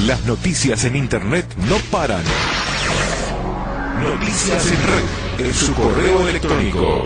Las noticias en Internet no paran. Noticias en Red, en su correo electrónico.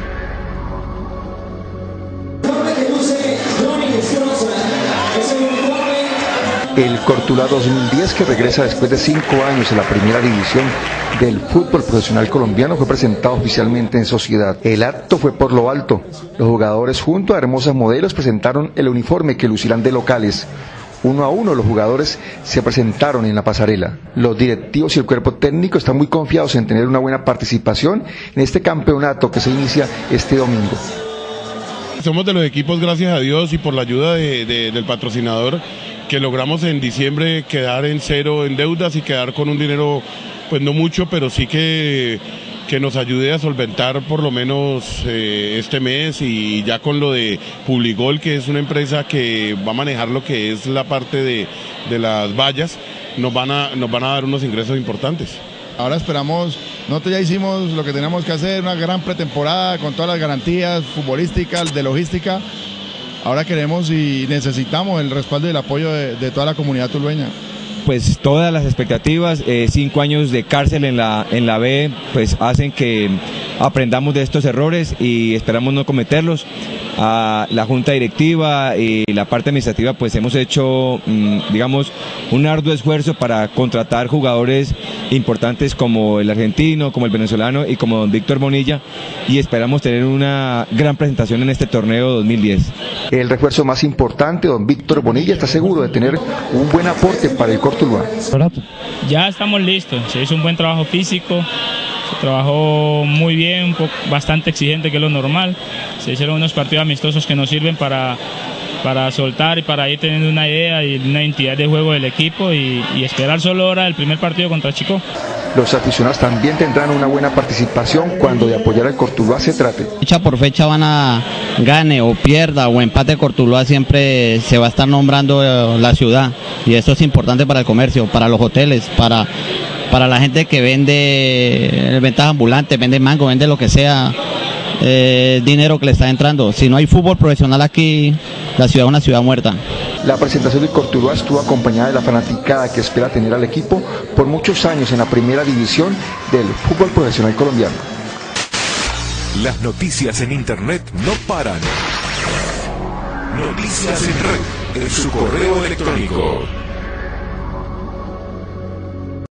El Cortuluá 2010, que regresa después de 5 años en la primera división del fútbol profesional colombiano, fue presentado oficialmente en Sociedad. El acto fue por lo alto. Los jugadores, junto a hermosas modelos, presentaron el uniforme que lucirán de locales. Uno a uno los jugadores se presentaron en la pasarela. Los directivos y el cuerpo técnico están muy confiados en tener una buena participación en este campeonato que se inicia este domingo. Somos de los equipos, gracias a Dios y por la ayuda del patrocinador, que logramos en diciembre quedar en cero en deudas y quedar con un dinero, pues no mucho, pero sí que nos ayude a solventar por lo menos este mes, y ya con lo de Publigol, que es una empresa que va a manejar lo que es la parte de las vallas, nos van a dar unos ingresos importantes. Ahora esperamos, nosotros ya hicimos lo que teníamos que hacer, una gran pretemporada con todas las garantías futbolísticas, de logística. Ahora queremos y necesitamos el respaldo y el apoyo de toda la comunidad tulueña. Pues todas las expectativas, 5 años de cárcel en la B, pues hacen que aprendamos de estos errores y esperamos no cometerlos. A la junta directiva y la parte administrativa, pues hemos hecho, digamos, un arduo esfuerzo para contratar jugadores importantes como el argentino, como el venezolano y como don Víctor Bonilla, y esperamos tener una gran presentación en este torneo 2010. El refuerzo más importante, don Víctor Bonilla, está seguro de tener un buen aporte para el Cortuluá. Ya estamos listos, se hizo un buen trabajo físico, se trabajó muy bien, bastante exigente, que es lo normal. Se hicieron unos partidos amistosos que nos sirven para soltar y para ir teniendo una idea y una identidad de juego del equipo, y esperar solo ahora el primer partido contra Chico. Los aficionados también tendrán una buena participación cuando de apoyar al Cortuluá se trate. Fecha por fecha van a gane o pierda o empate Cortuluá, siempre se va a estar nombrando la ciudad, y esto es importante para el comercio, para los hoteles, para la gente que vende ventas ambulantes, vende mango, vende lo que sea, dinero que le está entrando. Si no hay fútbol profesional aquí, la ciudad es una ciudad muerta. La presentación del Cortuluá estuvo acompañada de la fanaticada que espera tener al equipo por muchos años en la primera división del fútbol profesional colombiano. Las noticias en Internet no paran. Noticias en Red, en su correo electrónico.